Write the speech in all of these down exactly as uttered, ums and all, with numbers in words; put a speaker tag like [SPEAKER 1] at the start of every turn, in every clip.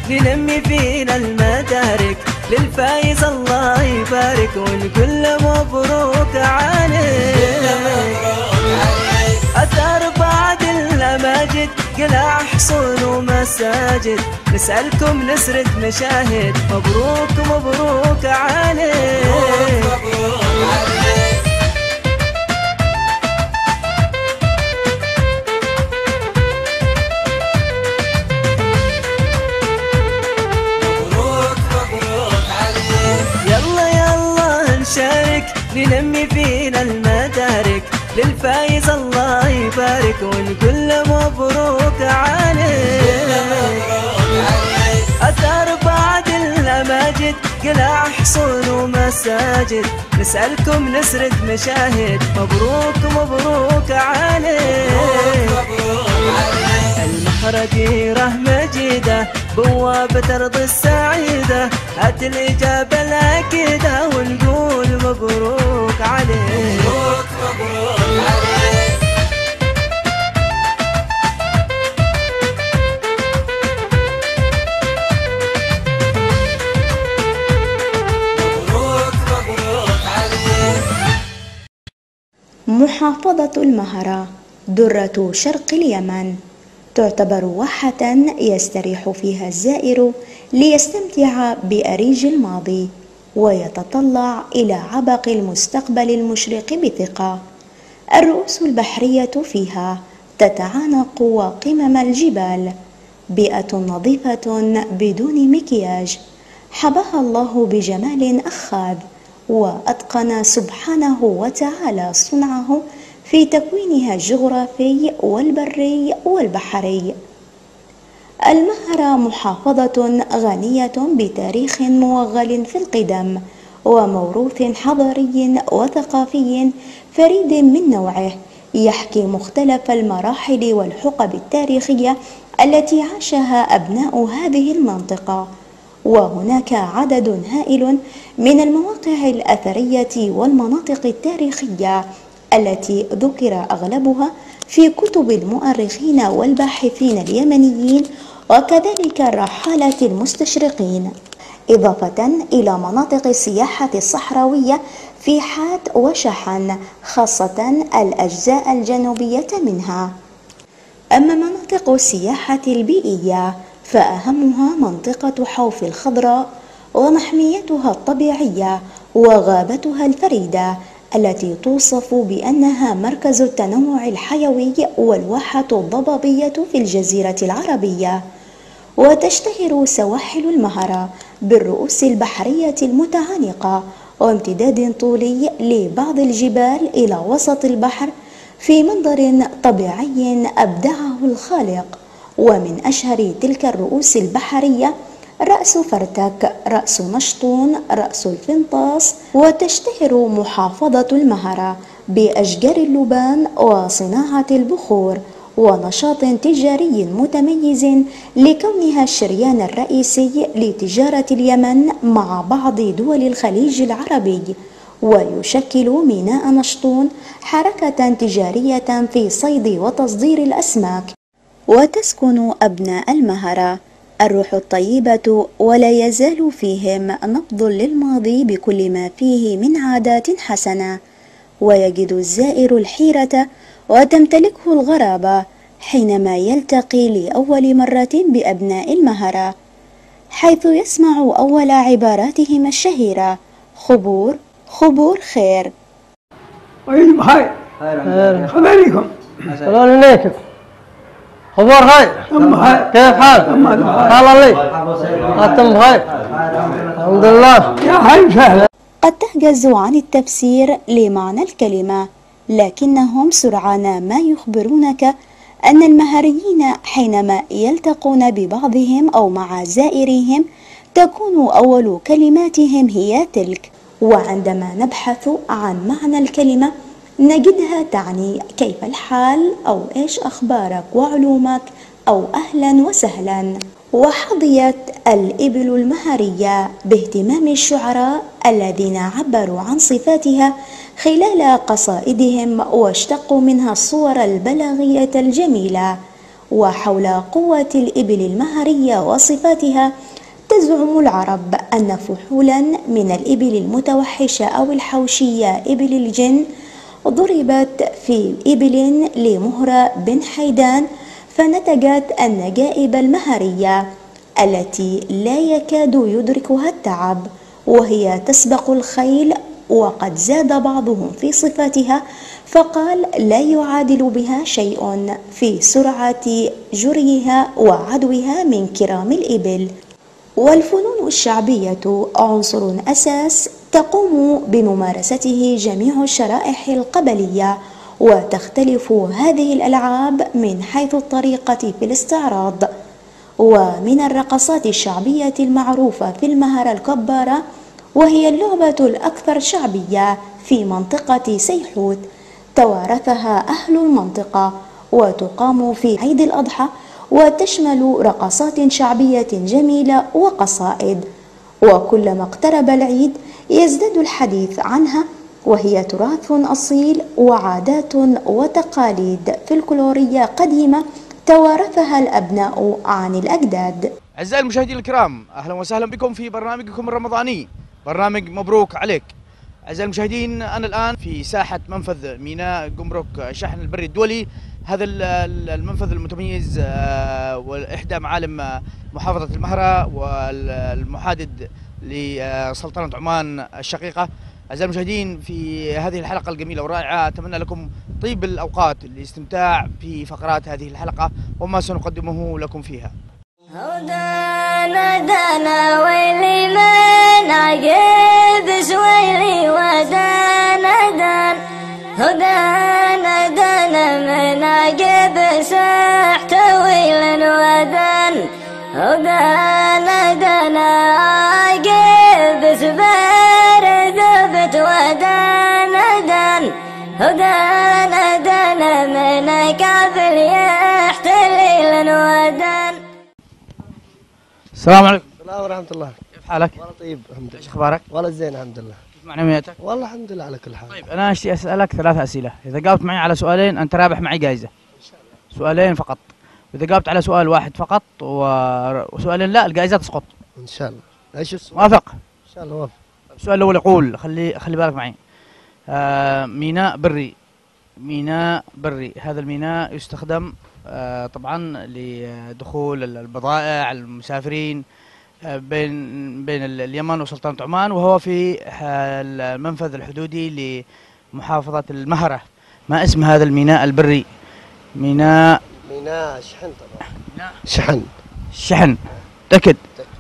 [SPEAKER 1] ننمي فينا المدارك، للفايز الله يبارك ونقول له مبروك عليك. أثار بعد الماجد قلع حصون ومساجد، نسألكم نسرد مشاهد، مبروك مبروك عليك. ننمي فينا المدارك، للفايز الله يبارك ونقول له مبروك عليك. أثار بعد الماجد قلع حصون ومساجد، نسألكم نسرد مشاهد، مبروك مبروك عليك. المهرة ديره مجيدة بوابة أرض السعيدة، هات الإجابة الأكيدة ونقول مبروك عليك. مبروك مبروك عليك. مبروك مبروك عليك.
[SPEAKER 2] محافظة المهرة درة شرق اليمن، تعتبر واحة يستريح فيها الزائر ليستمتع بأريج الماضي ويتطلع إلى عبق المستقبل المشرق بثقة. الرؤوس البحرية فيها تتعانق وقمم الجبال، بيئة نظيفة بدون مكياج، حباها الله بجمال أخاذ، وأتقن سبحانه وتعالى صنعه في تكوينها الجغرافي والبري والبحري. المهرة محافظة غنية بتاريخ موغل في القدم وموروث حضاري وثقافي فريد من نوعه، يحكي مختلف المراحل والحقب التاريخية التي عاشها أبناء هذه المنطقة. وهناك عدد هائل من المواقع الأثرية والمناطق التاريخية التي ذكر أغلبها في كتب المؤرخين والباحثين اليمنيين وكذلك الرحالة المستشرقين، إضافة إلى مناطق السياحة الصحراوية في حات وشحن، خاصة الأجزاء الجنوبية منها. أما مناطق السياحة البيئية فأهمها منطقة حوف الخضراء ومحميتها الطبيعية وغابتها الفريدة التي توصف بأنها مركز التنوع الحيوي والواحة الضبابية في الجزيرة العربية. وتشتهر سواحل المهرة بالرؤوس البحرية المتعانقة وامتداد طولي لبعض الجبال إلى وسط البحر في منظر طبيعي أبدعه الخالق. ومن أشهر تلك الرؤوس البحرية رأس فرتك، رأس نشطون، رأس الفنطاس. وتشتهر محافظة المهرة بأشجار اللبان وصناعة البخور ونشاط تجاري متميز لكونها الشريان الرئيسي لتجارة اليمن مع بعض دول الخليج العربي. ويشكل ميناء نشطون حركة تجارية في صيد وتصدير الأسماك. وتسكن أبناء المهرة الروح الطيبة ولا يزال فيهم نبض للماضي بكل ما فيه من عادات حسنة، ويجد الزائر الحيرة وتمتلكه الغرابة حينما يلتقي لأول مرة بأبناء المهرة، حيث يسمع أول عباراتهم الشهيرة: خبور خبور خير.
[SPEAKER 3] وين بخير؟ خبركم. السلام عليكم. خبر خير؟ كيف حالك؟ حال الله أنتم بخير؟ الحمد لله يا حي وسهلا.
[SPEAKER 2] قد تحجز عن التفسير لمعنى الكلمة، لكنهم سرعان ما يخبرونك أن المهريين حينما يلتقون ببعضهم أو مع زائريهم تكون أول كلماتهم هي تلك. وعندما نبحث عن معنى الكلمة نجدها تعني كيف الحال أو إيش أخبارك وعلومك أو أهلا وسهلا. وحظيت الإبل المهرية باهتمام الشعراء الذين عبروا عن صفاتها خلال قصائدهم واشتقوا منها الصور البلاغية الجميلة. وحول قوة الإبل المهرية وصفاتها، تزعم العرب أن فحولا من الإبل المتوحشة أو الحوشية إبل الجن ضربت في إبل لمهرة بن حيدان، فنتجت النجائب المهرية التي لا يكاد يدركها التعب، وهي تسبق الخيل، وقد زاد بعضهم في صفاتها فقال لا يعادل بها شيء في سرعة جريها وعدوها من كرام الإبل. والفنون الشعبية عنصر أساس تقوم بممارسته جميع الشرائح القبلية، وتختلف هذه الألعاب من حيث الطريقة في الاستعراض. ومن الرقصات الشعبية المعروفة في المهرة الكبارة، وهي اللعبة الأكثر شعبية في منطقة سيحوت، توارثها أهل المنطقة وتقام في عيد الأضحى، وتشمل رقصات شعبية جميلة وقصائد، وكلما اقترب العيد يزداد الحديث عنها، وهي تراث أصيل وعادات وتقاليد فلكلورية قديمة توارثها الأبناء عن الأجداد.
[SPEAKER 4] أعزائي المشاهدين الكرام، أهلا وسهلا بكم في برنامجكم الرمضاني، برنامج مبروك عليك. أعزائي المشاهدين، أنا الآن في ساحة منفذ ميناء جمرك شحن البري الدولي. هذا المنفذ المتميز وإحدى معالم محافظة المهرة والمحادد لسلطنة عمان الشقيقة. أعزائي المشاهدين، في هذه الحلقة الجميلة والرائعة أتمنى لكم طيب الأوقات للاستمتاع في فقرات هذه الحلقة وما سنقدمه لكم فيها.
[SPEAKER 5] هدانا دانا ويلي من عقب سويلي ودانا دان، هدانا دانا من عقب سحت ويل ودان، هدانا دانا عقب سبار ذبت ودانا دان، هدانا دانا من كافل يحتل ليل ودان.
[SPEAKER 4] السلام عليكم.
[SPEAKER 6] السلام ورحمة الله.
[SPEAKER 4] كيف حالك؟
[SPEAKER 6] والله طيب الحمد لله.
[SPEAKER 4] ايش اخبارك؟
[SPEAKER 6] والله زين الحمد لله.
[SPEAKER 4] كيف معنوياتك؟
[SPEAKER 6] والله الحمد لله على كل حال.
[SPEAKER 4] طيب انا اشتي اسالك ثلاث اسئله، اذا جاوبت معي على سؤالين انت رابح معي جائزه. ان شاء الله. سؤالين فقط. اذا جاوبت على سؤال واحد فقط وسؤالين لا، الجائزه تسقط.
[SPEAKER 6] ان شاء الله. ايش السؤال؟
[SPEAKER 4] موافق؟
[SPEAKER 6] ان شاء الله موافق.
[SPEAKER 4] السؤال الاول يقول، خلي خلي بالك معي. آه ميناء بري، ميناء بري، هذا الميناء يستخدم آه طبعا لدخول البضائع المسافرين بين بين اليمن وسلطنة عمان، وهو في المنفذ الحدودي لمحافظة المهرة. ما اسم هذا الميناء البري؟ ميناء
[SPEAKER 6] ميناء شحن طبعا.
[SPEAKER 4] ميناء
[SPEAKER 6] شحن.
[SPEAKER 4] شحن. تأكد؟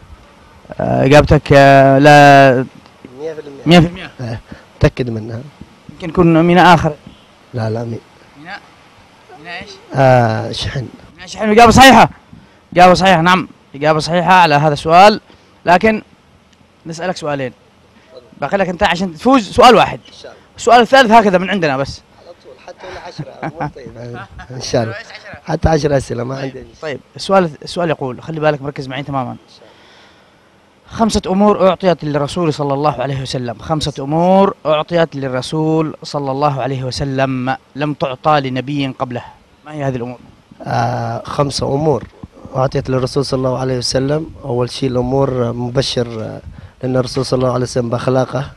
[SPEAKER 4] آه إجابتك آه لا
[SPEAKER 6] مئة بالمئة.
[SPEAKER 4] مئة بالمئة.
[SPEAKER 6] آه. تأكد منها.
[SPEAKER 4] يمكن يكون ميناء آخر.
[SPEAKER 6] لا لا مي.
[SPEAKER 4] ميناء ميناء ايش؟
[SPEAKER 6] آه شحن.
[SPEAKER 4] ميناء شحن. إجابة صحيحة. إجابة صحيحة، نعم إجابة صحيحة على هذا السؤال، لكن نسألك سؤالين. باقي لك أنت عشان تفوز سؤال واحد. إن شاء الله. السؤال الثالث هكذا من عندنا بس.
[SPEAKER 6] على طول حتى ولا عشرة. طيب إن شاء الله. حتى عشرة أسئلة ما عندي.
[SPEAKER 4] طيب السؤال السؤال يقول، خلي بالك مركز معي تماما. خمسة أمور أعطيت للرسول صلى الله عليه وسلم، خمسة أمور أعطيت للرسول صلى الله عليه وسلم لم تعطى لنبي قبله. ما هي هذه الأمور؟
[SPEAKER 6] آه خمسة أمور أعطيت للرسول صلى الله عليه وسلم. أول شيء الأمور مبشر لأن الرسول صلى الله عليه وسلم بأخلاقه.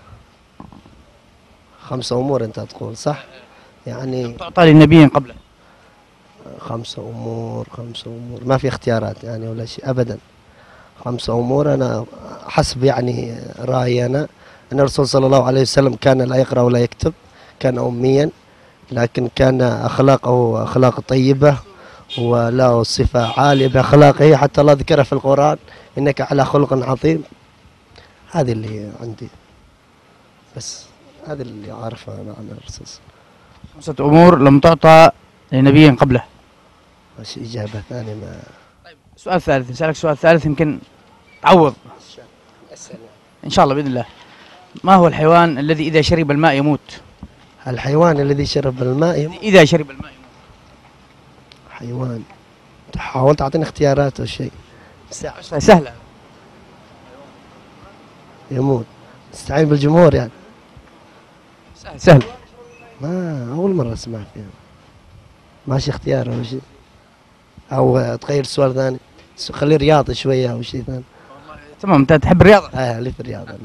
[SPEAKER 6] خمسة أمور أنت تقول صح؟ يعني
[SPEAKER 4] لم تعطى لنبي قبله.
[SPEAKER 6] خمسة أمور خمسة أمور ما في اختيارات يعني ولا شيء أبدا. خمسة أمور أنا حسب يعني رأيي أنا أن الرسول صلى الله عليه وسلم كان لا يقرأ ولا يكتب، كان أميا، لكن كان أخلاقه أخلاق طيبة وله صفة عالية بأخلاقه، حتى الله ذكرها في القرآن إنك على خلق عظيم. هذه اللي عندي بس، هذا اللي أعرفه أنا عن الرسول.
[SPEAKER 4] خمسة أمور لم تعطى لنبي قبله.
[SPEAKER 6] ماشي إجابة ثانية ما.
[SPEAKER 4] طيب السؤال الثالث، نسألك سؤال ثالث يمكن تعوض إن شاء الله بإذن الله. ما هو الحيوان الذي إذا شرب الماء يموت؟
[SPEAKER 6] الحيوان الذي شرب الماء يموت.
[SPEAKER 4] إذا شرب الماء يموت.
[SPEAKER 6] حيوان. حاولت تعطيني اختيارات أو شيء.
[SPEAKER 4] سهلة.
[SPEAKER 6] يموت. استعين بالجمهور يعني.
[SPEAKER 4] سهل سهل.
[SPEAKER 6] ما أول مرة أسمع فيها. ماشي اختيار أو شيء. او تغير السؤال ثاني، خليه رياضي شويه او شيء ثاني.
[SPEAKER 4] تمام، انت تحب الرياضه؟
[SPEAKER 6] اه لي في الرياضه انا.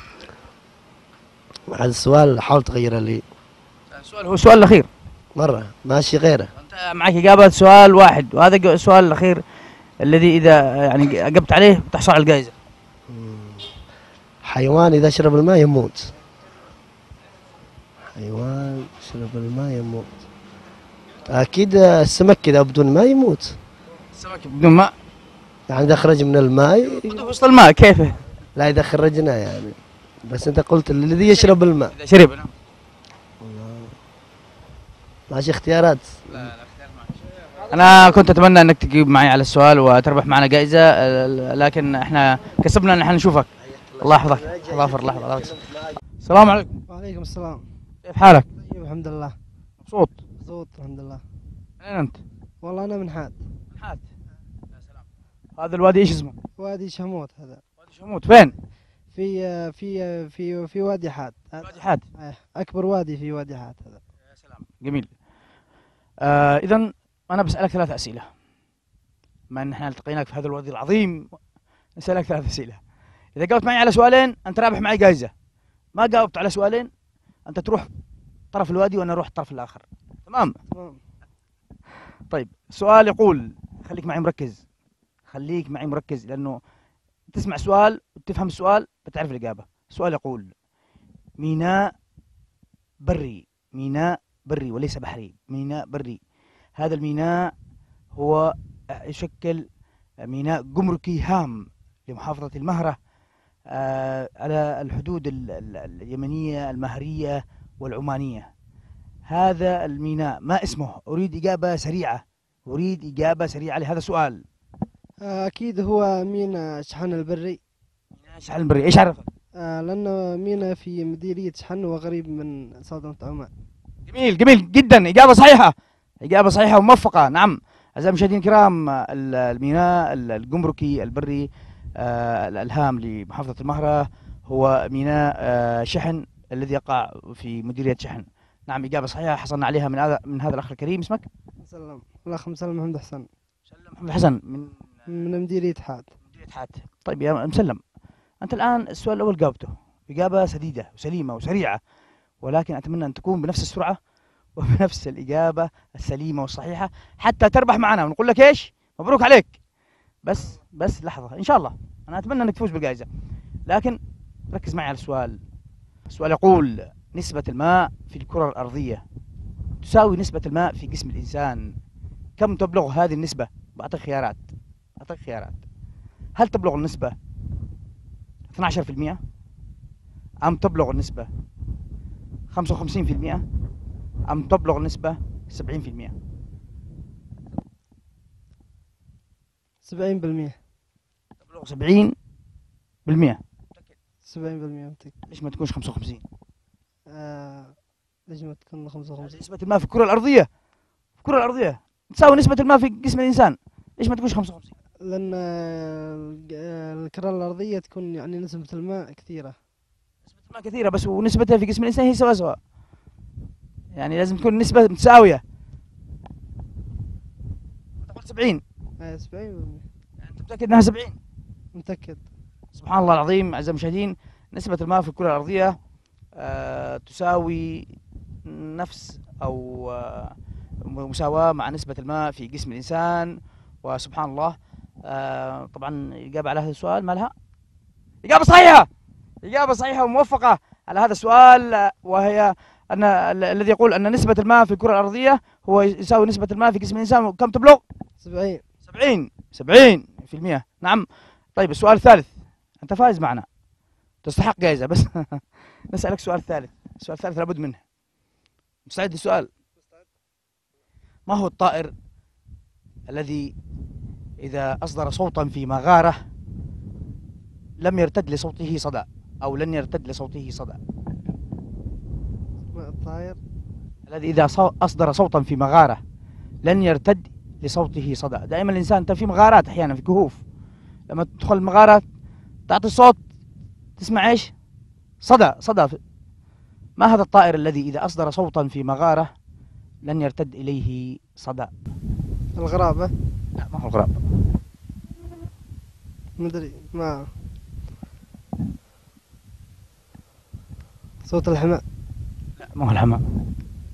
[SPEAKER 6] هذا السؤال حاول تغيره لي.
[SPEAKER 4] السؤال هو السؤال الاخير
[SPEAKER 6] مره ماشي غيره.
[SPEAKER 4] انت معك اجابه سؤال واحد، وهذا السؤال الاخير الذي اذا يعني اجبت عليه تحصل على الجائزه.
[SPEAKER 6] حيوان اذا شرب الماء يموت. حيوان شرب الماء يموت. اكيد السمك اذا بدون ماء يموت.
[SPEAKER 4] السمك بدون ماء؟
[SPEAKER 6] يعني اذا خرج من الماء
[SPEAKER 4] في وسط الماء كيفه؟
[SPEAKER 6] لا اذا خرجنا يعني، بس انت قلت الذي يشرب الماء.
[SPEAKER 4] اذا شرب نعم.
[SPEAKER 6] ماشي اختيارات.
[SPEAKER 4] لا لا اختيار معي. انا كنت اتمنى انك تجيب معي على السؤال وتربح معنا جائزه، لكن احنا كسبنا ان احنا نشوفك. الله يحفظك. الله يغفر الله يحفظك. السلام عليكم.
[SPEAKER 7] وعليكم السلام.
[SPEAKER 4] كيف حالك؟
[SPEAKER 7] طيب الحمد لله.
[SPEAKER 4] مبسوط؟
[SPEAKER 7] مبسوط الحمد لله.
[SPEAKER 4] من اين انت؟
[SPEAKER 7] والله انا من حاد.
[SPEAKER 4] من حاد. يا سلام. هذا الوادي ايش اسمه؟
[SPEAKER 7] وادي شهموت هذا.
[SPEAKER 4] وادي شهموت فين؟
[SPEAKER 7] في في في في وادي حاد.
[SPEAKER 4] وادي حاد.
[SPEAKER 7] اكبر وادي في وادي حاد هذا.
[SPEAKER 4] يا سلام جميل. آه اذا انا بسالك ثلاث اسئله. بما ان احنا التقيناك في هذا الوادي العظيم نسالك ثلاث اسئله. اذا جاوبت معي على سؤالين انت رابح معي جائزه. ما جاوبت على سؤالين انت تروح طرف الوادي وانا اروح الطرف الاخر. تمام؟
[SPEAKER 7] تمام.
[SPEAKER 4] طيب السؤال يقول، خليك معي مركز. خليك معي مركز لانه تسمع سؤال وتفهم السؤال بتعرف الاجابه. السؤال يقول: ميناء بري، ميناء بري وليس بحري، ميناء بري. هذا الميناء هو يشكل ميناء جمركي هام لمحافظة المهرة آه على الحدود ال ال اليمنية المهرية والعمانية. هذا الميناء ما اسمه؟ أريد إجابة سريعة، أريد إجابة سريعة لهذا السؤال.
[SPEAKER 7] اكيد هو ميناء شحن البري.
[SPEAKER 4] ميناء شحن البري، ايش عرفك؟
[SPEAKER 7] آه لانه ميناء في مديرية شحن وقريب من سلطنة عمان.
[SPEAKER 4] جميل جميل جدا، إجابة صحيحة، إجابة صحيحة وموفقة. نعم أعزائي المشاهدين الكرام، الميناء الجمركي البري آه الهام لمحافظة المهرة هو ميناء آه شحن الذي يقع في مديرية شحن. نعم إجابة صحيحة حصلنا عليها من هذا من هذا الأخ الكريم. اسمك؟
[SPEAKER 7] مسلم. الاخ مسلم محمد حسن.
[SPEAKER 4] مسلم محمد حسن من
[SPEAKER 7] من مديرية حاد.
[SPEAKER 4] مديرية حاد. طيب يا مسلم، أنت الآن السؤال الأول جاوبته إجابة سديدة وسليمة وسريعة، ولكن أتمنى أن تكون بنفس السرعة وبنفس الإجابة السليمة والصحيحة حتى تربح معنا ونقول لك إيش؟ مبروك عليك. بس بس لحظة إن شاء الله، أنا أتمنى أنك تفوز بالجائزة، لكن ركز معي على السؤال. السؤال يقول: نسبة الماء في الكرة الأرضية تساوي نسبة الماء في جسم الإنسان. كم تبلغ هذه النسبة؟ بعطيك خيارات، أعطيك خيارات. هل تبلغ النسبة اثني عشر بالمئة أم تبلغ النسبة خمسة وخمسين بالمئة أم تبلغ النسبة سبعين بالمئة؟
[SPEAKER 7] سبعين بالمئة.
[SPEAKER 4] تبلغ سبعين بالمئة.
[SPEAKER 7] سبعين بالمئة متأكد.
[SPEAKER 4] ليش ما تكونش خمسة وخمسين؟
[SPEAKER 7] آه ليش ما تكون خمسة وخمسين؟
[SPEAKER 4] نسبة الماء في الكرة الأرضية، في الكرة الأرضية تساوي نسبة الماء في جسم الإنسان، ليش ما تكونش خمسة وخمسين؟
[SPEAKER 7] لأن الكرة الأرضية تكون يعني نسبة الماء كثيرة.
[SPEAKER 4] نسبة الماء كثيرة بس ونسبتها في جسم الإنسان هي سوا سوا، يعني لازم تكون النسبة متساوية. أنت قلت سبعين.
[SPEAKER 7] آه سبعين بالمئة.
[SPEAKER 4] أنت متأكد أنها سبعين؟
[SPEAKER 7] متأكد.
[SPEAKER 4] سبحان الله العظيم. أعزائي المشاهدين، نسبة الماء في الكرة الأرضية آه تساوي نفس أو آه مساواة مع نسبة الماء في جسم الإنسان. وسبحان الله آه طبعا الإجابة على هذا السؤال ما لها؟ إجابة صحيحة، إجابة صحيحة وموفقة على هذا السؤال، وهي أن الذي يقول أن نسبة الماء في الكرة الأرضية هو يساوي نسبة الماء في جسم الإنسان. كم تبلغ؟
[SPEAKER 7] سبعين.
[SPEAKER 4] سبعين سبعين في المئة. نعم. طيب السؤال الثالث، أنت فايز معنا تستحق جائزة، بس نسألك سؤال ثالث. السؤال الثالث لابد منه. مستعد للسؤال؟ ما هو الطائر الذي إذا أصدر صوتا في مغارة لم يرتد لصوته صدى، أو لن يرتد لصوته صدى؟
[SPEAKER 7] الطائر
[SPEAKER 4] الذي إذا أصدر صوتا في مغارة لن يرتد لصوته صدى. دائما الإنسان أنت في مغارات أحيانا في كهوف، لما تدخل المغارة تعطي صوت تسمع إيش؟ صدى صدى. ما هذا الطائر الذي إذا أصدر صوتا في مغارة لن يرتد إليه صدى؟
[SPEAKER 7] الغرابة.
[SPEAKER 4] لا ما هو الغراب.
[SPEAKER 7] مدري ما صوت الحمام.
[SPEAKER 4] لا ما هو الحمام.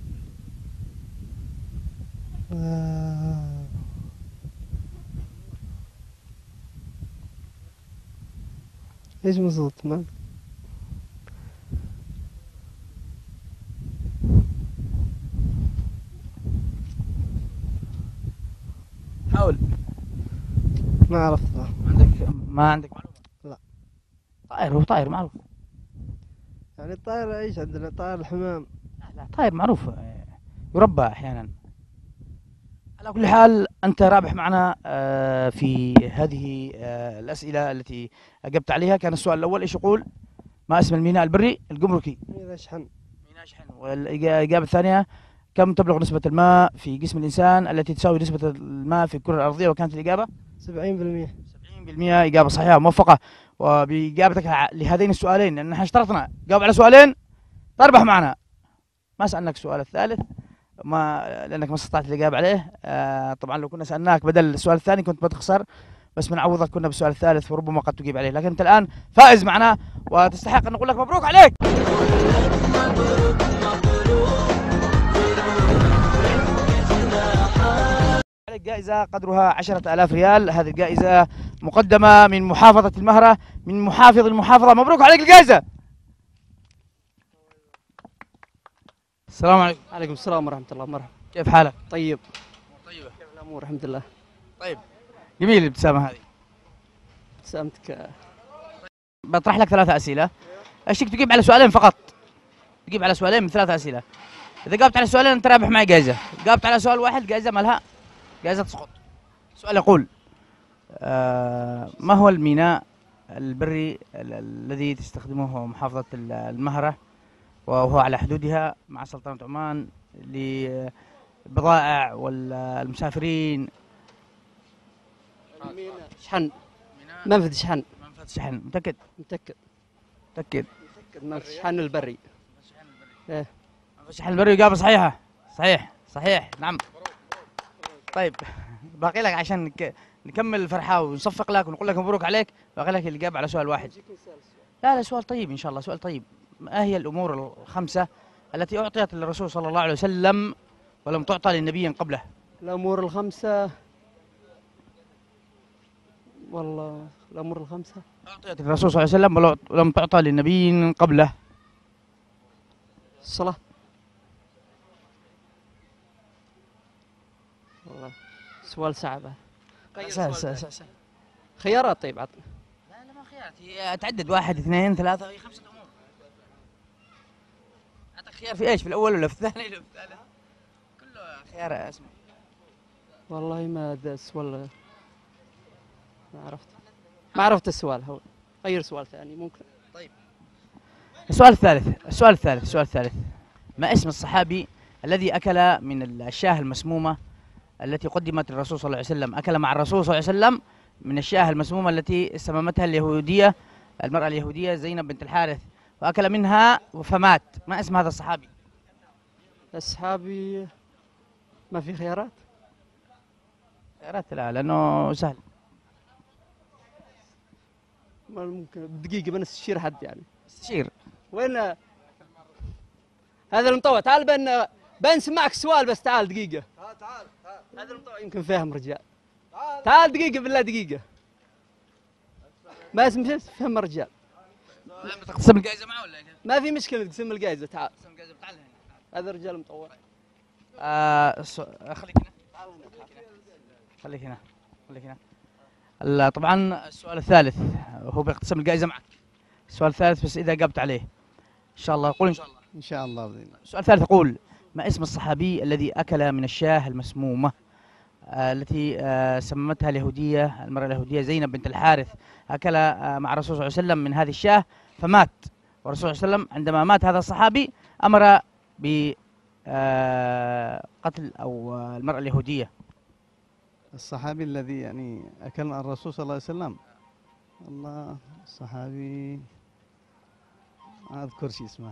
[SPEAKER 7] آه. ايش من صوت ما
[SPEAKER 4] حاول.
[SPEAKER 7] ما عرفت.
[SPEAKER 4] ما عندك ما عندك معلومة؟
[SPEAKER 7] لا.
[SPEAKER 4] طائر، هو طائر معروف.
[SPEAKER 7] يعني الطائر ايش عندنا؟ طائر الحمام.
[SPEAKER 4] لا لا طائر معروف، يربى احيانا. على كل حال انت رابح معنا آه، في هذه آه، الاسئله التي اجبت عليها. كان السؤال الاول ايش يقول؟ ما اسم الميناء البري الجمركي؟
[SPEAKER 7] ميناء شحن.
[SPEAKER 4] ميناء شحن. والاجابه الثانيه كم تبلغ نسبه الماء في جسم الانسان التي تساوي نسبه الماء في الكره الارضيه؟ وكانت الاجابه
[SPEAKER 7] سبعين بالمئة.
[SPEAKER 4] سبعين بالمئة. اجابه صحيحه موفقه. وباجابتك ع- لهذين السؤالين، لان احنا اشترطنا جاوب على سؤالين تربح معنا. ما سالناك السؤال الثالث ما لانك ما استطعت الاجابه عليه. آه طبعا لو كنا سالناك بدل السؤال الثاني كنت بتخسر، بس بنعوضك كنا بالسؤال الثالث وربما قد تجيب عليه. لكن انت الان فائز معنا وتستحق ان نقول لك مبروك عليك. عليك جائزة قدرها عشرة آلاف ريال. هذه الجائزة مقدمة من محافظة المهرة، من محافظ المحافظة. مبروك عليك الجائزة. السلام عليكم.
[SPEAKER 8] عليكم السلام ورحمة الله. مرحبا.
[SPEAKER 4] كيف حالك؟
[SPEAKER 8] طيب.
[SPEAKER 4] طيبة.
[SPEAKER 8] كيف الأمور؟ الحمد لله.
[SPEAKER 4] طيب جميل الابتسامة هذه.
[SPEAKER 8] ابتسامتك.
[SPEAKER 4] بطرح لك ثلاثة أسئلة، أشتك تجيب على سؤالين فقط. تجيب على سؤالين من ثلاثة أسئلة. إذا جاوبت على سؤالين أنت رابح معي جائزة، جاوبت على سؤال واحد جائزة مالها جائزة تسقط. السؤال يقول آه ما هو الميناء البري ال- الذي تستخدمه محافظة ال- المهرة وهو على حدودها مع سلطنة عمان للبضائع والمسافرين؟
[SPEAKER 8] شحن. منفذ شحن.
[SPEAKER 4] منفذ شحن. متأكد؟
[SPEAKER 8] متأكد.
[SPEAKER 4] متأكد.
[SPEAKER 8] متأكد. منفذ شحن البري. ايه.
[SPEAKER 4] منفذ شحن البري. إجابة صحيحة. صحيح صحيح نعم. طيب باقي لك عشان نك- نكمل الفرحة ونصفق لك ونقول لك مبروك عليك، باقي لك الإجابة على سؤال واحد. لا لا سؤال طيب إن شاء الله، سؤال طيب. ما هي الأمور الخمسة التي أعطيت للرسول صلى الله عليه وسلم ولم تعطى للنبي قبله؟
[SPEAKER 8] الأمور الخمسة. والله الأمور الخمسة
[SPEAKER 4] أعطيت للرسول صلى الله عليه وسلم ولو- ولم تعطى للنبي قبله.
[SPEAKER 8] الصلاة. والله سؤال صعب.
[SPEAKER 4] سهل سهل سهل.
[SPEAKER 8] خيارات. طيب عطنا.
[SPEAKER 4] لا لا ما خيارات، هي تعدد واحد اثنين ثلاثة، هي خمسة أمور. أعطيك خيار في إيش؟ في الأول ولا في الثاني ولا في الثالث؟ كله خيار اسمه.
[SPEAKER 8] والله ما هذا السؤال ما عرفت. ما عرفت السؤال. هو غير سؤال ثاني ممكن.
[SPEAKER 4] السؤال الثالث، السؤال الثالث، السؤال الثالث. ما اسم الصحابي الذي أكل من الشاة المسمومة التي قدمت للرسول صلى الله عليه وسلم؟ أكل مع الرسول صلى الله عليه وسلم من الشاة المسمومة التي سممتها اليهودية، المرأة اليهودية زينب بنت الحارث، وأكل منها فمات. ما اسم هذا الصحابي؟
[SPEAKER 8] أصحابي. ما في خيارات.
[SPEAKER 4] خيارات لا لأنه سهل.
[SPEAKER 8] ما ممكن بدقيقة بنستشير حد يعني.
[SPEAKER 4] استشير.
[SPEAKER 8] وين هذا المطوع؟ تعال بن بنسمعك السؤال بس. تعال دقيقة. تعال تعال هذا المطوع يمكن فاهم رجال. تعال تعال دقيقة بالله دقيقة. ما اسم شيء فهم رجال.
[SPEAKER 4] تقسم الجائزة معه ولا؟
[SPEAKER 8] ما في مشكلة تقسم الجائزة. تعال.
[SPEAKER 4] تقسم الجائزة. تعال هنا.
[SPEAKER 8] هذا رجال مطوع.
[SPEAKER 4] آه سو... خليك هنا. خليك هنا. خليك هنا. ال- طبعا السؤال الثالث هو بيقتسم الجائزة معك. السؤال الثالث بس إذا جبت عليه إن شاء الله. قول إن شاء الله.
[SPEAKER 9] إن شاء الله بإذن الله.
[SPEAKER 4] السؤال الثالث يقول ما اسم الصحابي الذي أكل من الشاة المسمومة آه التي آه سممتها اليهودية، المرأة اليهودية زينب بنت الحارث؟ أكل آه مع الرسول صلى الله عليه وسلم من هذه الشاة فمات، والرسول صلى الله عليه وسلم عندما مات هذا الصحابي أمر ب آه قتل أو آه المرأة اليهودية.
[SPEAKER 9] الصحابي الذي يعني أكل مع الرسول صلى الله عليه وسلم. الله الصحابي ما أذكر شيء اسمه.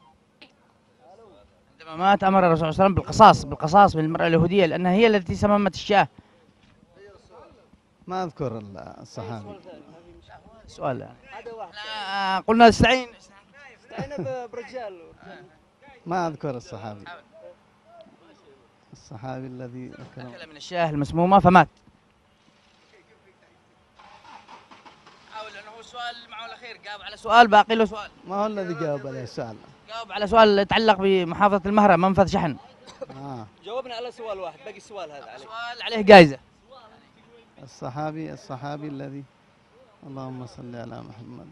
[SPEAKER 4] عندما مات أمر الرسول صلى الله عليه وسلم بالقصاص، بالقصاص من المرأة اليهودية لأنها هي التي سممت الشاة.
[SPEAKER 9] ما أذكر الصحابي.
[SPEAKER 4] سؤال هذا واحد قلنا استعين استعين برجال
[SPEAKER 9] ما أذكر الصحابي. الصحابي الذي أكل
[SPEAKER 4] من الشاه المسمومة فمات. حاول لأنه هو السؤال معه الأخير، جاوب على سؤال باقي له سؤال.
[SPEAKER 9] ما هو الذي جاوب عليه السؤال؟
[SPEAKER 4] جاوب على سؤال يتعلق بمحافظة المهرة منفذ شحن.
[SPEAKER 9] آه.
[SPEAKER 8] جاوبنا على سؤال واحد، باقي السؤال هذا عليه.
[SPEAKER 4] سؤال عليه جائزة.
[SPEAKER 9] الصحابي الصحابي الذي اللهم صل على محمد.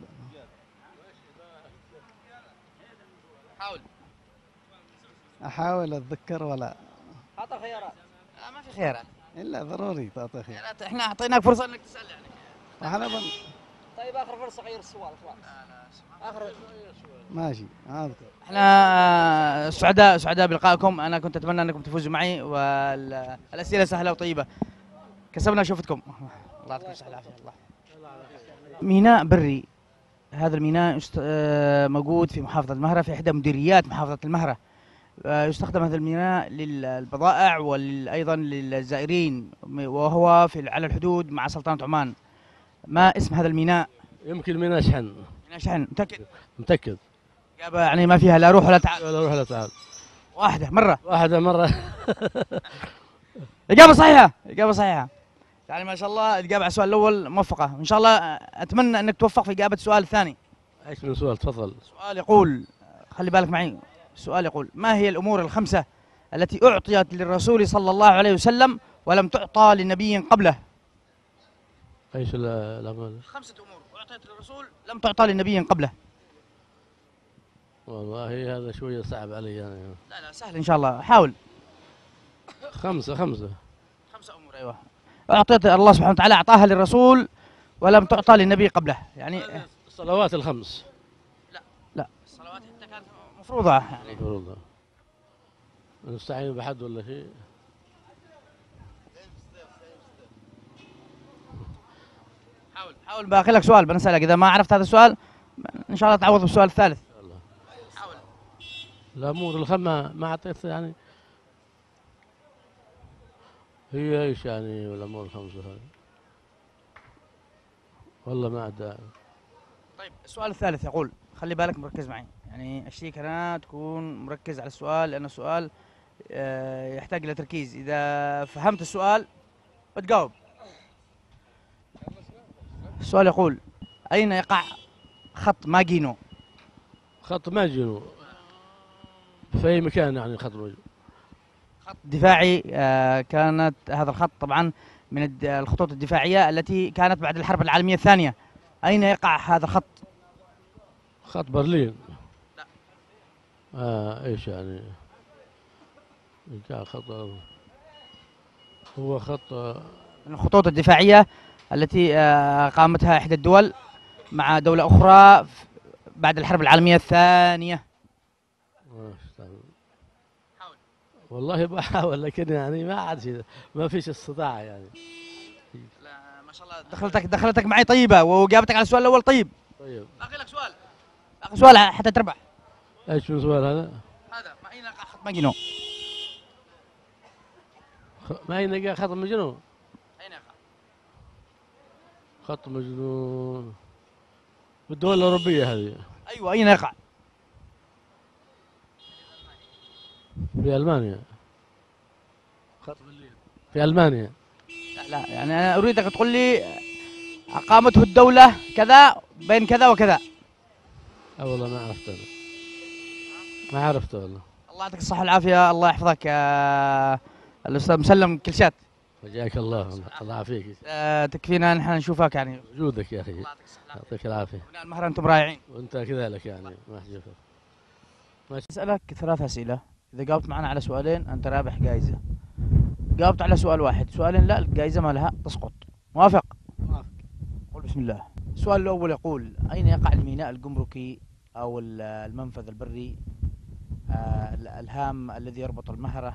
[SPEAKER 4] حاول.
[SPEAKER 9] أحاول أتذكر ولا
[SPEAKER 8] أعطى خيارات.
[SPEAKER 4] لا ما في خيارات.
[SPEAKER 9] إلا ضروري تعطي خيارات.
[SPEAKER 4] احنا أعطيناك فرصة إنك تسأل يعني.
[SPEAKER 9] احنا بن...
[SPEAKER 8] طيب آخر فرصة غير السؤال خلاص. آخر
[SPEAKER 9] ماشي أذكر.
[SPEAKER 4] احنا سعداء سعداء بلقائكم، أنا كنت أتمنى أنكم تفوزوا معي والأسئلة سهلة وطيبة. كسبنا شوفتكم. الله يعطيكم الصحة والعافية. الله. ميناء بري، هذا الميناء موجود في محافظة المهرة في إحدى مديريات محافظة المهرة. يستخدم هذا الميناء للبضائع وأيضا للزائرين، وهو في على الحدود مع سلطنة عمان. ما اسم هذا الميناء؟
[SPEAKER 10] يمكن ميناء شحن.
[SPEAKER 4] ميناء شحن، متأكد؟
[SPEAKER 10] متأكد.
[SPEAKER 4] إجابة يعني ما فيها لا روح ولا تعال.
[SPEAKER 10] ولا روح ولا تعال.
[SPEAKER 4] واحدة مرة.
[SPEAKER 10] واحدة مرة.
[SPEAKER 4] إجابة صحيحة، إجابة صحيحة. يعني ما شاء الله الإجابة على السؤال الأول موفقة، وإن شاء الله أتمنى أنك توفق في إجابة السؤال الثاني.
[SPEAKER 10] إيش من سؤال؟ تفضل.
[SPEAKER 4] السؤال يقول، خلي بالك معي، السؤال يقول: ما هي الأمور الخمسة التي أعطيت للرسول صلى الله عليه وسلم ولم تعطى لنبي قبله؟
[SPEAKER 10] إيش الأمور؟
[SPEAKER 4] خمسة أمور أعطيت للرسول لم تعطى لنبي قبله.
[SPEAKER 10] والله هذا شوية صعب علي يعني.
[SPEAKER 4] لا لا سهل إن شاء الله، حاول.
[SPEAKER 10] خمسة خمسة.
[SPEAKER 4] خمسة أمور أيوه. أعطيت الله سبحانه وتعالى أعطاها للرسول ولم تعطى للنبي قبله، يعني
[SPEAKER 10] الصلوات الخمس.
[SPEAKER 4] لا لا الصلوات حتى كانت مفروضة يعني.
[SPEAKER 10] مفروضة. نستعين بحد ولا شيء؟
[SPEAKER 4] حاول حاول باقي لك سؤال بنسألك، إذا ما عرفت هذا السؤال إن شاء الله تعوض بالسؤال الثالث. حاول.
[SPEAKER 10] الأمور الخمسة ما أعطيت يعني. هي ايش يعني الامور الخمسه هذه؟ والله ما عدا.
[SPEAKER 4] طيب السؤال الثالث يقول، خلي بالك مركز معي، يعني اشتيك انا تكون مركز على السؤال، لان السؤال يحتاج الى تركيز. اذا فهمت السؤال بتجاوب. السؤال يقول: اين يقع خط ماجينو؟
[SPEAKER 10] خط ماجينو في اي مكان يعني خط ماجينو؟
[SPEAKER 4] خط دفاعي، كانت هذا الخط طبعا من الخطوط الدفاعية التي كانت بعد الحرب العالمية الثانية. أين يقع هذا الخط؟
[SPEAKER 10] خط برلين.
[SPEAKER 4] لا.
[SPEAKER 10] آه ايش يعني؟ خط هو خط
[SPEAKER 4] من الخطوط الدفاعية التي قامتها إحدى الدول مع دولة أخرى بعد الحرب العالمية الثانية.
[SPEAKER 10] والله بحاول لكن يعني ما عاد ما فيش استطاعة يعني.
[SPEAKER 4] لا ما شاء الله دخلتك دخلتك معي طيبة، وجابتك على السؤال الأول طيب.
[SPEAKER 10] طيب.
[SPEAKER 4] باقي لك سؤال. باقي سؤال حتى تربح.
[SPEAKER 10] ايش من سؤال هذا؟
[SPEAKER 4] هذا ما أين يقع خط ماجينو؟
[SPEAKER 10] ما أين يقع خط ماجينو؟
[SPEAKER 4] أين يقع؟
[SPEAKER 10] خط ماجينو بالدول الأوروبية هذه.
[SPEAKER 4] أيوة أين يقع؟
[SPEAKER 10] في ألمانيا. خط برلين في ألمانيا.
[SPEAKER 4] لا لا يعني أنا أريدك تقول لي أقامته الدولة كذا بين كذا وكذا.
[SPEAKER 10] لا والله ما عرفت أنا. ما عرفت والله.
[SPEAKER 4] الله يعطيك الصحة والعافية، الله يحفظك يا الأستاذ مسلم كلشات.
[SPEAKER 10] وجاك الله، الله يعافيك.
[SPEAKER 4] أه تكفينا نحن نشوفك يعني.
[SPEAKER 10] وجودك يا أخي. الله يعطيك العافية.
[SPEAKER 4] ابناء المهرة أنتم رائعين.
[SPEAKER 10] وأنت كذلك يعني ما أحجفك.
[SPEAKER 4] أسألك ثلاث أسئلة، إذا جاوبت معنا على سؤالين أنت رابح جائزة. جاوبت على سؤال واحد، سؤالين لا، الجائزة ما لها تسقط. موافق؟ موافق. قول بسم الله. السؤال الأول يقول: أين يقع الميناء الجمركي أو المنفذ البري آه الهام الذي يربط المهرة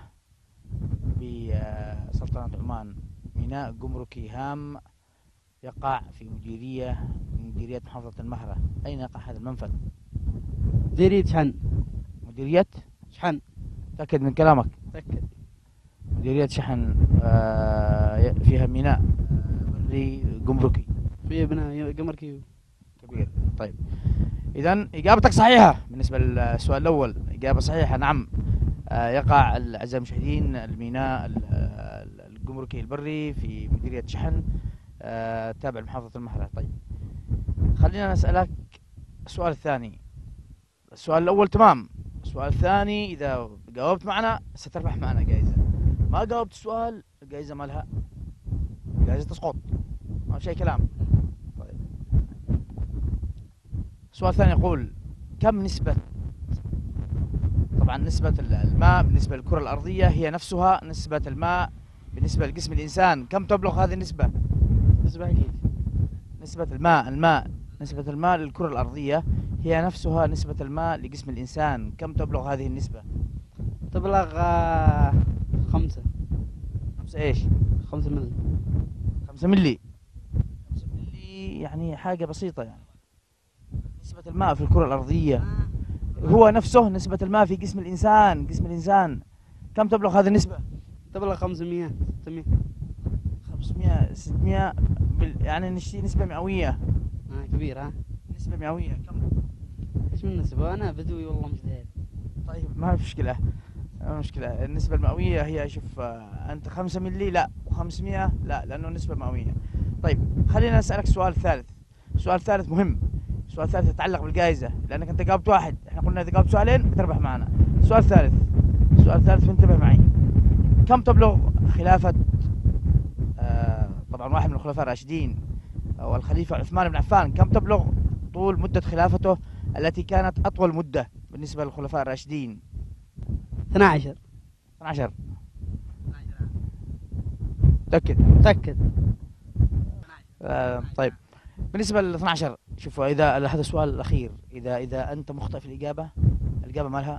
[SPEAKER 4] بسلطنة عمان؟ ميناء جمركي هام يقع في مديرية من مديريات محافظة المهرة، أين يقع هذا المنفذ؟
[SPEAKER 7] مديرية شحن.
[SPEAKER 4] مديرية
[SPEAKER 7] شحن.
[SPEAKER 4] تأكد من كلامك؟
[SPEAKER 7] تأكد.
[SPEAKER 4] مديرية شحن آه فيها ميناء بري جمركي.
[SPEAKER 8] في بناء جمركي
[SPEAKER 4] كبير. طيب إذا إجابتك صحيحة بالنسبة للسؤال الأول، إجابة صحيحة نعم. آه يقع أعزائي المشاهدين الميناء الجمركي البري في مديرية شحن آه تابع لمحافظة المهرة. طيب خلينا نسألك السؤال الثاني. السؤال الأول تمام، السؤال الثاني إذا جاوبت معنا ستربح معنا جائزة، ما جاوبت السؤال الجائزة مالها جائزة تسقط، ما شيء كلام. طيب السؤال الثاني يقول كم نسبة، طبعا نسبة الماء بالنسبة للكرة الأرضية هي نفسها نسبة الماء بالنسبة لجسم الإنسان، كم تبلغ هذه النسبة؟
[SPEAKER 8] نسبة أكيد.
[SPEAKER 4] نسبة الماء الماء نسبة الماء للكرة الأرضية هي نفسها نسبة الماء لجسم الإنسان، كم تبلغ هذه النسبة؟
[SPEAKER 8] تبلغ آه خمسة.
[SPEAKER 4] خمسة إيش؟
[SPEAKER 8] خمسة ملي.
[SPEAKER 4] خمسة ملي. خمسة ملي يعني حاجة بسيطة يعني. نسبة الماء في الكرة الأرضية هو نفسه نسبة الماء في جسم الإنسان، جسم الإنسان كم تبلغ هذه النسبة؟
[SPEAKER 8] تبلغ خمسمية ستمية.
[SPEAKER 4] خمسمية ستمية يعني نشتي نسبة مئوية.
[SPEAKER 8] آه كبير ها؟
[SPEAKER 4] نسبة مئوية كم؟
[SPEAKER 8] ايش من نسبة؟ أنا بدوي والله مش داير.
[SPEAKER 4] طيب ما في مشكلة، ما مشكلة. النسبة المئوية هي شوف أنت خمسة ملي لا وخمسمية لا لأنه نسبة مئوية. طيب خلينا نسألك السؤال الثالث. السؤال الثالث مهم، السؤال الثالث يتعلق بالجائزة لأنك أنت جاوبت واحد، إحنا قلنا إذا جاوبت سؤالين بتربح معنا. السؤال الثالث، السؤال الثالث فانتبه معي. كم تبلغ خلافة آه طبعا واحد من الخلفاء الراشدين والخليفة عثمان بن عفان، كم تبلغ طول مدة خلافته التي كانت أطول مدة بالنسبة للخلفاء الراشدين؟
[SPEAKER 8] اثنا عشر.
[SPEAKER 4] اثنا عشر. متأكد؟
[SPEAKER 8] متأكد.
[SPEAKER 4] آه طيب بالنسبة لل اثنا عشر شوفوا إذا هذا السؤال الأخير، إذا إذا أنت مخطئ في الإجابة الإجابة مالها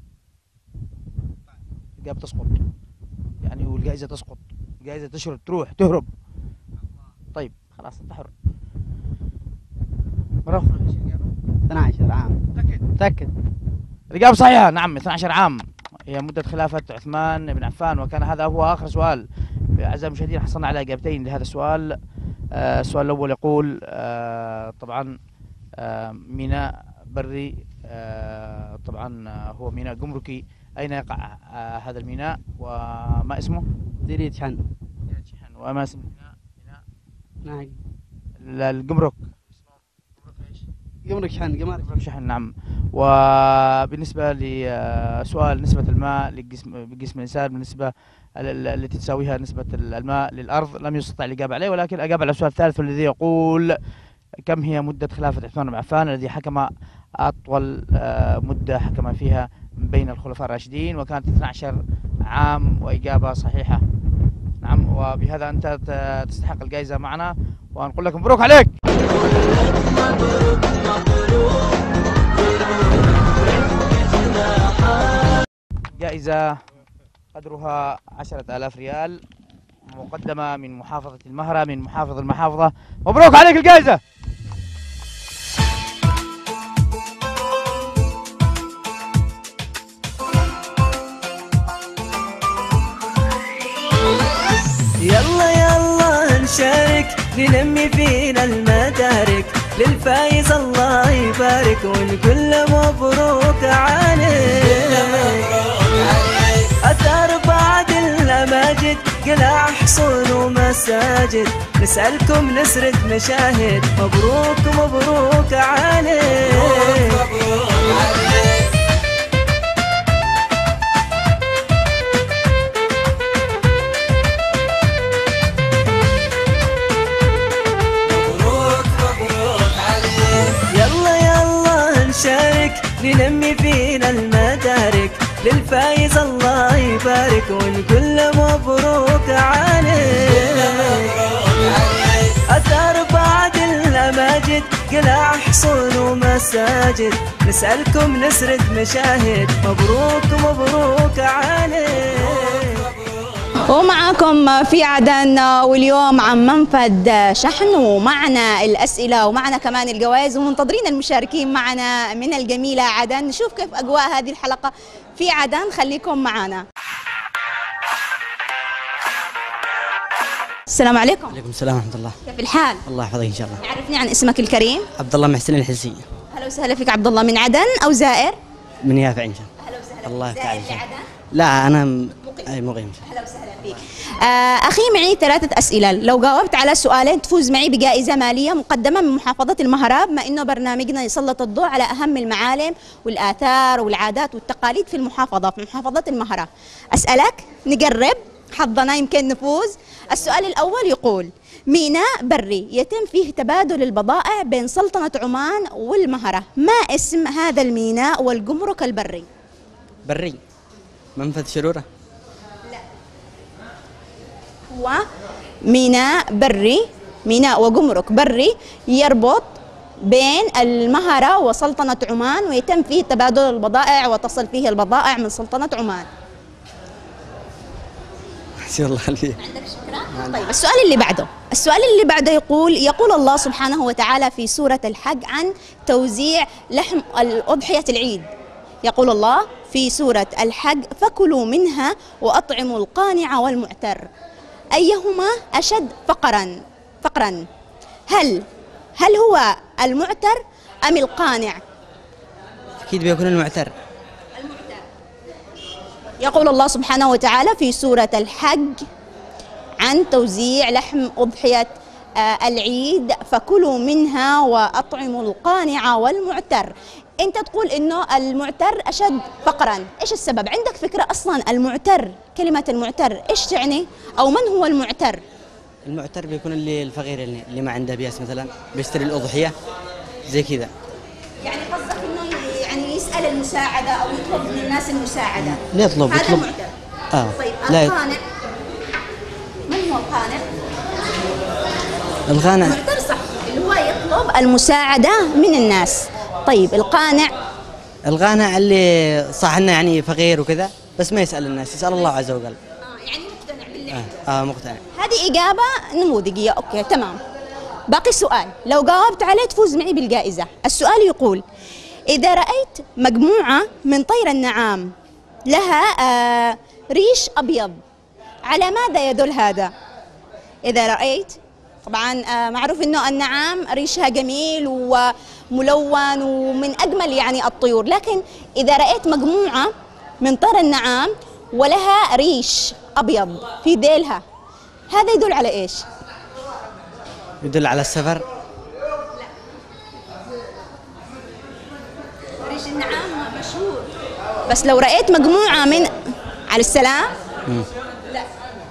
[SPEAKER 4] الإجابة تسقط يعني والجائزة تسقط، الجائزة تشرد تروح تهرب. طيب خلاص أنت حر. مرة أخرى إيش الإجابة؟
[SPEAKER 8] اثنا عشر عام.
[SPEAKER 4] متأكد؟
[SPEAKER 8] متأكد.
[SPEAKER 4] الإجابة صحيحة نعم، اثنا عشر عام هي مدة خلافة عثمان بن عفان، وكان هذا هو آخر سؤال. أعزائي المشاهدين حصلنا على إجابتين لهذا السؤال. آه السؤال الأول يقول آه طبعا آه ميناء بري آه طبعا آه هو ميناء جمركي، أين يقع آه هذا الميناء وما اسمه؟
[SPEAKER 8] مديرية شحن.
[SPEAKER 4] مديرية شحن. وما اسم الميناء؟
[SPEAKER 8] نعم.
[SPEAKER 4] الجمرك.
[SPEAKER 8] جمرك شحن.
[SPEAKER 4] جمرك شحن نعم. وبالنسبة لسؤال نسبة الماء لجسم بجسم الإنسان بالنسبة التي تساويها نسبة الماء للأرض لم يستطع الإجابة عليه، ولكن أجاب على السؤال الثالث والذي يقول كم هي مدة خلافة عثمان بن عفان الذي حكم أطول مدة حكم فيها بين الخلفاء الراشدين، وكانت اثنا عشر عام، وإجابة صحيحة نعم. وبهذا أنت تستحق الجائزة معنا ونقول لك مبروك عليك. جائزة قدرها عشرة آلاف ريال مقدمة من محافظة المهرة من محافظ المحافظة. مبروك عليك الجائزة.
[SPEAKER 1] يلا يلا نشارك ننمي فينا المدارك، للفايز الله يبارك ونقول له مبروك عليك. أثار بعد المجد قلع حصون ومساجد، نسألكم نسرد مشاهد مبروك مبروك عليك. ننمي فينا المدارك، للفايز الله يبارك ونقول له مبروك عليك. أثار بعد المجد قلع حصون ومساجد، نسألكم نسرد مشاهد مبروك مبروك عليك.
[SPEAKER 2] ومعكم في عدن واليوم عن منفذ شحن، ومعنا الأسئلة ومعنا كمان الجوائز، ومنتظرين المشاركين معنا من الجميلة عدن. نشوف كيف أجواء هذه الحلقة في عدن، خليكم معنا.
[SPEAKER 11] السلام عليكم.
[SPEAKER 12] وعليكم السلام ورحمة الله.
[SPEAKER 11] كيف الحال؟
[SPEAKER 12] الله يحفظك إن شاء الله.
[SPEAKER 11] عرفني عن اسمك الكريم.
[SPEAKER 12] عبد الله محسن الحسي.
[SPEAKER 11] أهلا وسهلا فيك عبد الله، من عدن أو زائر؟
[SPEAKER 12] من يافع إن شاء الله.
[SPEAKER 11] أهلا وسهلا.
[SPEAKER 12] الله
[SPEAKER 11] زائر
[SPEAKER 12] تعالى.
[SPEAKER 11] لعدن؟
[SPEAKER 12] لا أنا م...
[SPEAKER 11] مقيم.
[SPEAKER 12] أي مقيم.
[SPEAKER 11] أهلا وسهلا فيك. آه أخي معي ثلاثة أسئلة، لو جاوبت على سؤالين تفوز معي بجائزة مالية مقدمة من محافظة المهرة، بما إنه برنامجنا يسلط الضوء على أهم المعالم والآثار والعادات والتقاليد في المحافظة، في محافظة المهرة. أسألك، نقرب حظنا يمكن نفوز. السؤال الأول يقول: ميناء بري يتم فيه تبادل البضائع بين سلطنة عمان والمهرة، ما اسم هذا الميناء والجمرك البري؟
[SPEAKER 12] بري منفذ شرورة.
[SPEAKER 11] هو ميناء بري، ميناء وجمرك بري يربط بين المهرة وسلطنة عمان، ويتم فيه تبادل البضائع وتصل فيه البضائع من سلطنة عمان.
[SPEAKER 12] حسبي الله عليك.
[SPEAKER 11] عندك شكرا؟ طيب السؤال اللي بعده، السؤال اللي بعده يقول: يقول الله سبحانه وتعالى في سورة الحج عن توزيع لحم الأضحية العيد، يقول الله في سورة الحج: فكلوا منها وأطعموا القانع والمعتر، أيهما أشد فقرا فقرا هل هل هو المعتر أم القانع؟
[SPEAKER 12] أكيد بيكون المعتر.
[SPEAKER 11] يقول الله سبحانه وتعالى في سورة الحج عن توزيع لحم أضحية العيد: فكلوا منها وأطعموا القانع والمعتر. أنت تقول إنه المعتر أشد فقرا، إيش السبب؟ عندك فكرة أصلا المعتر، كلمة المعتر إيش تعني؟ أو من هو المعتر؟
[SPEAKER 12] المعتر بيكون اللي الفقير اللي, اللي ما عنده بياس، مثلا بيشتري الأضحية زي كذا.
[SPEAKER 11] يعني قصدك إنه يعني يسأل المساعدة أو يطلب من الناس المساعدة.
[SPEAKER 12] لا يطلب،
[SPEAKER 11] هذا
[SPEAKER 12] يطلب.
[SPEAKER 11] معتر.
[SPEAKER 12] آه.
[SPEAKER 11] طيب
[SPEAKER 12] لا
[SPEAKER 11] القانع، من هو القانع؟
[SPEAKER 12] القانع
[SPEAKER 11] المعتر صح، اللي هو يطلب المساعدة من الناس. طيب القانع؟
[SPEAKER 12] القانع اللي صح انه يعني فقير وكذا بس ما يسأل الناس، يسأل الله عز وجل.
[SPEAKER 11] اه يعني مقتنع بالله.
[SPEAKER 12] اه, آه مقتنع.
[SPEAKER 11] هذه إجابة نموذجية، أوكي تمام. باقي سؤال، لو جاوبت عليه تفوز معي بالجائزة. السؤال يقول: إذا رأيت مجموعة من طير النعام لها آه ريش أبيض، على ماذا يدل هذا؟ إذا رأيت، طبعا آه معروف إنه النعام ريشها جميل وملون ومن أجمل يعني الطيور، لكن إذا رأيت مجموعة من طير النعام ولها ريش أبيض في ذيلها، هذا يدل على إيش؟
[SPEAKER 12] يدل على السفر.
[SPEAKER 11] ريش النعام مشهور، بس لو رأيت مجموعة من على السلام.
[SPEAKER 12] مم.
[SPEAKER 11] لا.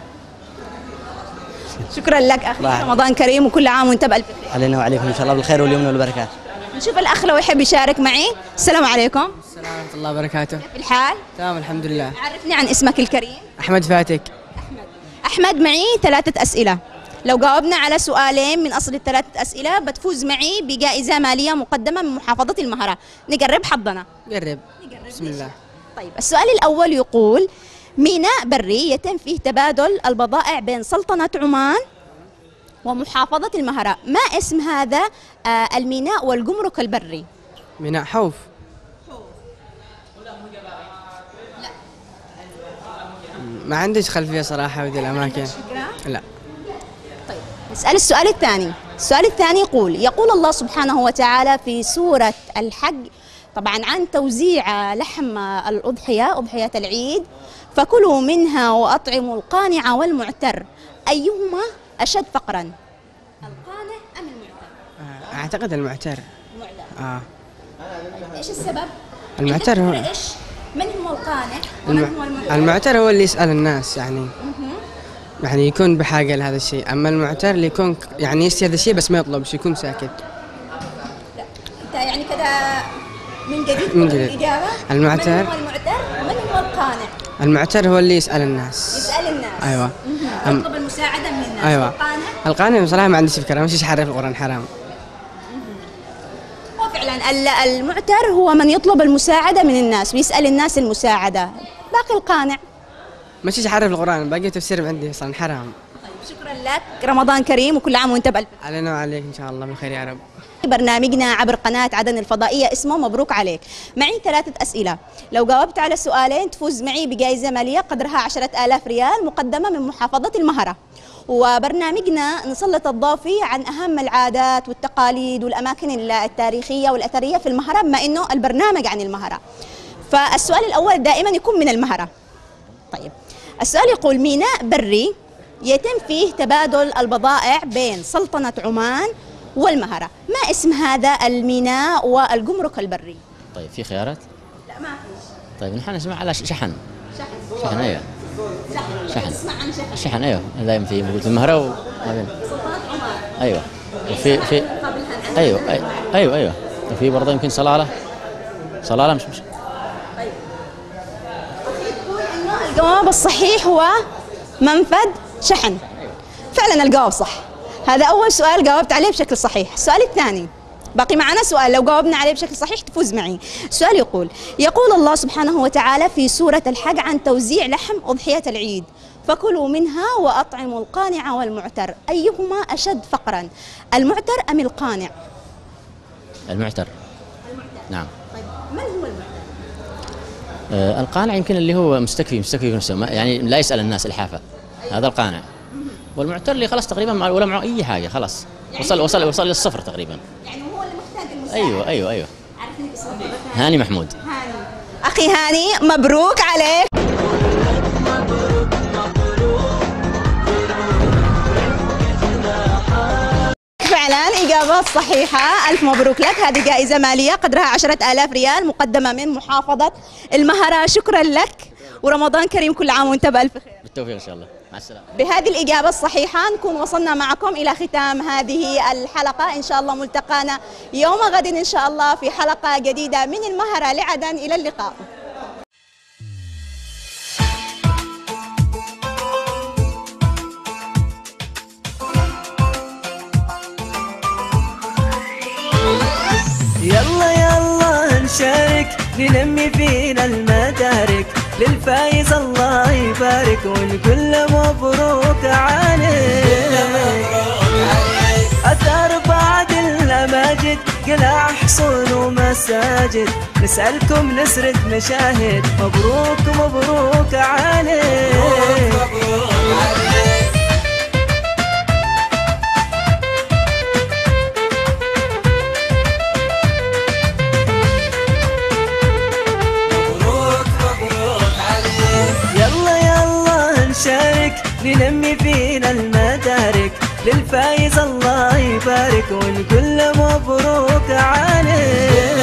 [SPEAKER 11] شكرا لك أخي، رمضان كريم وكل عام وأنت بألف خير.
[SPEAKER 12] علينا وعليكم إن شاء الله بالخير واليمن والبركات.
[SPEAKER 11] نشوف الأخ لو يحب يشارك معي. السلام عليكم.
[SPEAKER 13] السلام ورحمة الله وبركاته.
[SPEAKER 11] كيف الحال؟
[SPEAKER 13] تمام الحمد لله.
[SPEAKER 11] عرفني عن اسمك الكريم.
[SPEAKER 13] أحمد فاتك.
[SPEAKER 11] أحمد، معي ثلاثة أسئلة، لو جاوبنا على سؤالين من أصل الثلاثة أسئلة بتفوز معي بجائزة مالية مقدمة من محافظة المهرة. نقرب حظنا.
[SPEAKER 13] قرب. بسم الله.
[SPEAKER 11] طيب السؤال الأول يقول: ميناء بري يتم فيه تبادل البضائع بين سلطنة عمان ومحافظة المهرة، ما اسم هذا آه الميناء والجمرك البري؟
[SPEAKER 13] ميناء حوف. ما عنديش خلفية صراحة بهذه الأماكن. لا.
[SPEAKER 11] طيب نسأل السؤال الثاني. السؤال الثاني يقول: يقول الله سبحانه وتعالى في سورة الحج طبعا عن توزيع لحم الأضحية، أضحية العيد: فكلوا منها وأطعموا القانع والمعتر، أيهما أشد فقرا؟ القانع أم المعتر؟
[SPEAKER 13] أعتقد المعتر.
[SPEAKER 11] المعتر.
[SPEAKER 13] آه.
[SPEAKER 11] إيش السبب؟
[SPEAKER 13] المعتر هو
[SPEAKER 11] إيش؟ من هو القانع؟ ومن هو المعتر؟
[SPEAKER 13] المعتر هو اللي يسأل الناس، يعني يعني يكون بحاجة لهذا الشيء، أما المعتر اللي يكون يعني يشتي هذا الشيء بس ما يطلبش، يكون ساكت.
[SPEAKER 11] لا أنت يعني كذا من جديد
[SPEAKER 13] من جديد.
[SPEAKER 11] الإجابة.
[SPEAKER 13] المعتر.
[SPEAKER 11] من هو المعتر ومن هو القانع؟
[SPEAKER 13] المعتر هو اللي يسأل الناس.
[SPEAKER 11] يسأل الناس.
[SPEAKER 13] أيوة.
[SPEAKER 11] يطلب المساعدة من الناس.
[SPEAKER 13] أيوة.
[SPEAKER 11] القانع؟
[SPEAKER 13] القانع بصراحة ما عنديش فكرة، مش حرف القرآن حرام.
[SPEAKER 11] هو فعلا المعتر هو من يطلب المساعدة من الناس ويسأل الناس المساعدة. باقي القانع
[SPEAKER 13] مش حرف القرآن، باقي تفسير عندي أصلا حرام.
[SPEAKER 11] طيب شكرا لك، رمضان كريم وكل عام وانت بألف.
[SPEAKER 13] علينا وعليك ان شاء الله بالخير يا رب.
[SPEAKER 11] برنامجنا عبر قناة عدن الفضائية اسمه مبروك عليك. معي ثلاثة أسئلة، لو جاوبت على السؤالين تفوز معي بجائزة مالية قدرها عشرة آلاف ريال مقدمة من محافظة المهرة. وبرنامجنا نسلط الضوء فيه عن أهم العادات والتقاليد والأماكن التاريخية والأثرية في المهرة، بما إنه البرنامج عن المهرة. فالسؤال الأول دائما يكون من المهرة. طيب السؤال يقول: ميناء بري يتم فيه تبادل البضائع بين سلطنة عمان والمهرة، ما اسم هذا الميناء والجمرك البري؟
[SPEAKER 14] طيب في خيارات؟
[SPEAKER 11] لا ما فيش.
[SPEAKER 14] طيب نحن نسمع على شحن.
[SPEAKER 11] شحن.
[SPEAKER 14] شحن ايوه.
[SPEAKER 11] شحن.
[SPEAKER 14] شحن.
[SPEAKER 11] اسمع عن شحن.
[SPEAKER 14] شحن ايوه، دائما في موجود في المهرة و
[SPEAKER 11] سلطنة عمان.
[SPEAKER 14] ايوه. وفي في ايوه ايوه ايوه وفي برضه يمكن صلالة. صلالة مش مش
[SPEAKER 11] طيب. تقول انه الجواب الصحيح هو منفذ شحن. فعلا الجواب صح. هذا أول سؤال جاوبت عليه بشكل صحيح. السؤال الثاني باقي معنا سؤال، لو جاوبنا عليه بشكل صحيح تفوز معي. السؤال يقول: يقول الله سبحانه وتعالى في سورة الحج عن توزيع لحم أضحية العيد: فكلوا منها وأطعموا القانع والمعتر، أيهما أشد فقرا، المعتر أم القانع؟
[SPEAKER 14] المعتر.
[SPEAKER 11] المعتر.
[SPEAKER 14] نعم.
[SPEAKER 11] طيب من هو المعتر؟
[SPEAKER 14] آه القانع يمكن اللي هو مستكفي مستكفي بنفسه، يعني لا يسأل الناس الحافة. أيوة. هذا القانع. والمعتر اللي خلاص تقريبا ولا معه اي حاجه، خلاص يعني وصل وصل وصل للصفر تقريبا.
[SPEAKER 11] يعني هو اللي محتاج المساعده.
[SPEAKER 14] ايوه ايوه ايوه.
[SPEAKER 11] عرفني اسمه؟
[SPEAKER 14] هاني محمود.
[SPEAKER 11] هاني. اخي هاني مبروك عليك. فعلا إجابة صحيحة، ألف مبروك لك. هذه جائزة مالية قدرها عشرة آلاف ريال مقدمة من محافظة المهرة. شكرا لك ورمضان كريم، كل عام وانت بألف خير.
[SPEAKER 14] بالتوفيق إن شاء الله، مع السلامة.
[SPEAKER 11] بهذه الإجابة الصحيحة نكون وصلنا معكم إلى ختام هذه الحلقة. إن شاء الله ملتقانا يوم غد إن شاء الله في حلقة جديدة من المهرة لعدن. إلى اللقاء.
[SPEAKER 1] يلا يلا نشارك ننمي فينا المدارك، للفايز الله يبارك ونقول مبروك عليك. أثار بعد المجد قلع حصون ومساجد، نسألكم نسرد مشاهد، مبروك مبروك عليك. نشارك ننمي فينا المدارك، للفايز الله يبارك ونقول مبروك عليك.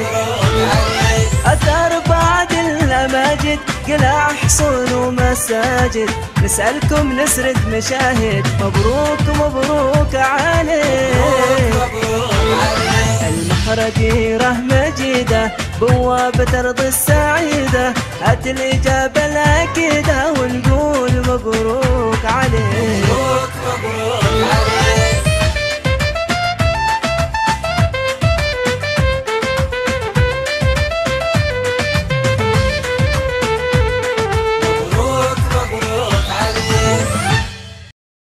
[SPEAKER 1] أثار بعد الأماجد قلع حصون ومساجد، نسألكم نسرد مشاهد، مبروك مبروك عليك. المهرة ديرة مجيدة بوابة أرض السعيدة، هات الإجابة الأكيدة ونقول مبروك عليك. مبروك مبروك عليك.